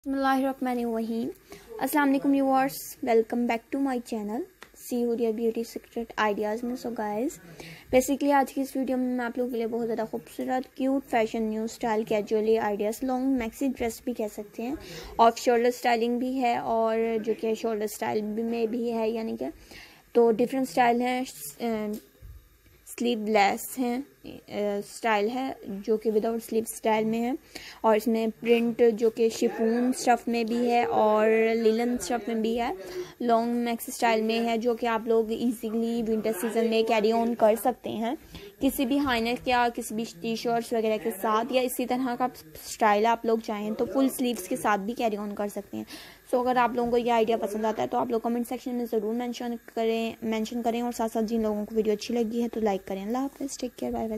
बिस्मिल्लाहिर्रहमानिर्रहीम। अस्सलाम वालेकुम viewers, welcome back to my channel सीहुरिया ब्यूटी सीक्रेट आइडियाज़ में। सो गाइस, बेसिकली आज की इस वीडियो में मैं आप लोगों के लिए बहुत ज़्यादा खूबसूरत cute fashion new style casually ideas, long maxi dress भी कह सकते हैं, ऑफ शोल्डर स्टाइलिंग भी है और जो कि शोल्डर स्टाइल में भी है, यानी कि तो डिफरेंट स्टाइल हैं। स्लीवलेस हैं स्टाइल है जो कि विदाउट स्लीव स्टाइल में है, और इसमें प्रिंट जो कि शिफॉन स्टफ़ में भी है और लिलन स्टफ़ में भी है। लॉन्ग मैक्सी स्टाइल में है जो कि आप लोग इजीली विंटर सीजन में कैरी ऑन कर सकते हैं किसी भी हाई नेक या किसी भी टी शर्ट्स वगैरह के साथ, या इसी तरह का स्टाइल आप लोग चाहें तो फुल स्लीव्स के साथ भी कैरी ऑन कर सकते हैं। सो अगर आप लोगों को ये आइडिया पसंद आता है तो आप लोग कमेंट सेक्शन में ज़रूर मेंशन करें और साथ साथ जिन लोगों को वीडियो अच्छी लगी है तो लाइक करें। अल्लाह हाफ़िज़, टेक केयर, बाय बाय।